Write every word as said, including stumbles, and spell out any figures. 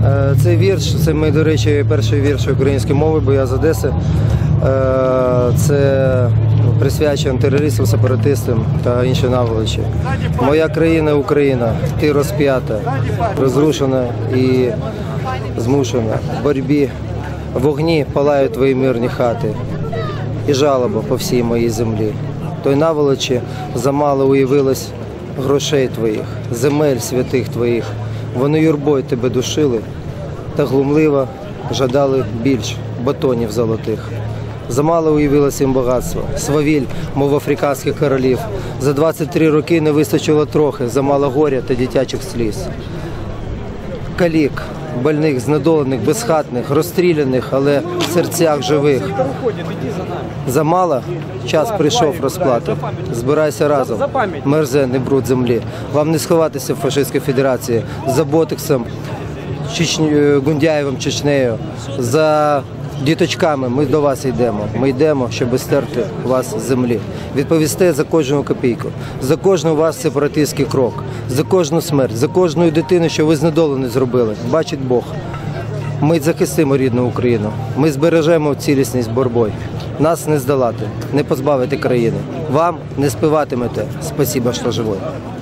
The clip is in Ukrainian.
Цей вірш, це мій, до речі, перший вірш української мови, бо я з Одеси. Це присвячено терористам, сепаратистам та іншій наволочі. Моя країна Україна, ти розп'ята, розрушена і змушена. В боротьбі вогні палають твої мирні хати і жалоба по всій моїй землі. Той наволочі замало уявилось грошей твоїх, земель святих твоїх. Вони юрбою тебе душили та глумливо жадали більш батонів золотих. Замало уявилось їм багатство, свавіль, мов африканських королів. За двадцять три роки не вистачило трохи, замало горя та дитячих сліз. Калік, больних, знедолених, безхатних, розстріляних, але в серцях живих. Замало? Час прийшов розплати. Збирайся разом, мерзенний бруд землі. Вам не сховатися в фашистській федерації за Ботексом, Чечні... Гундяєвим, Чечнею, за діточками. Ми до вас йдемо. Ми йдемо, щоб стерти вас з землі. Відповісте за кожну копійку, за кожен у вас сепаратистський крок, за кожну смерть, за кожну дитину, що ви знедолені зробили. Бачить Бог. Ми захистимо рідну Україну. Ми збережемо цілісність боротьбою. Нас не здолати, не позбавити країни. Вам не співатимете. Спасибо, що живой.